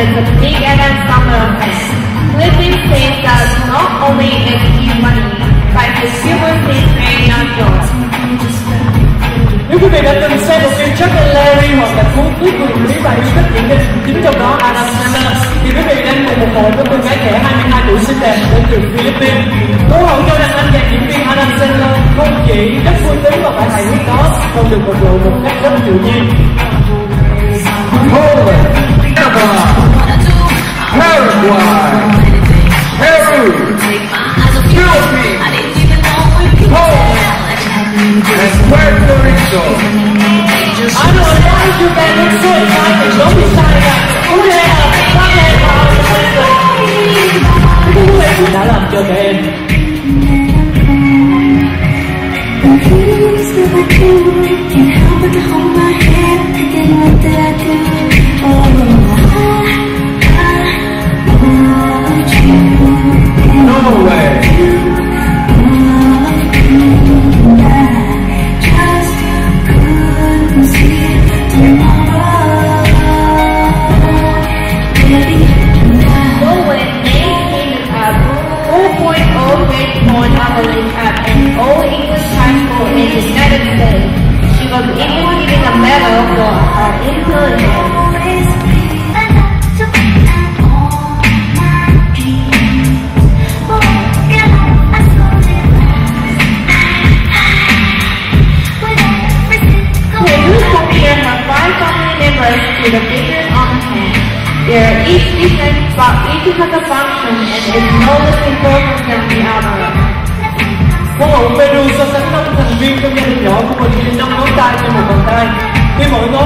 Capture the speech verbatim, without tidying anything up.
is a big Adam Sandler fan. Clipping says that not only is he money, but his humor is very natural. Nếu quý vị đã từng xem một phim Chuck and Larry hoặc là cuốn cuối cùng lý bài yêu thích những nhân chính trong đó Adam Sandler, thì quý vị đang cùng một hội với cô gái trẻ hai mươi hai tuổi xinh đẹp đến từ Philippines. Cố hậu cho rằng anh chàng diễn viên Adam Sandler không chỉ rất vui tính và phải hài hước đó, còn được bộc lộ một cách rất tự nhiên. Poland, Paraguay, Peru, Philippines, Poland, and Puerto Rico. I don't know why you guys look so excited. Don't be shy guys. Go ahead, go ahead, go ahead. Quý vị cũng đã làm cho các em. Can't help but to hold my head, thinking what did I do? Oh, I, I loved you. No way. Old English high school in the United States. She was even given a medal for her intelligence. When you compare her five family members to the figures on the hand, they are each different, but each has a function and is no less important than the other. Cô hậu Peru so sánh năm thành viên trong gia đình nhỏ của mình như năm ngón tay trên một bàn tay. Khi mọi ngón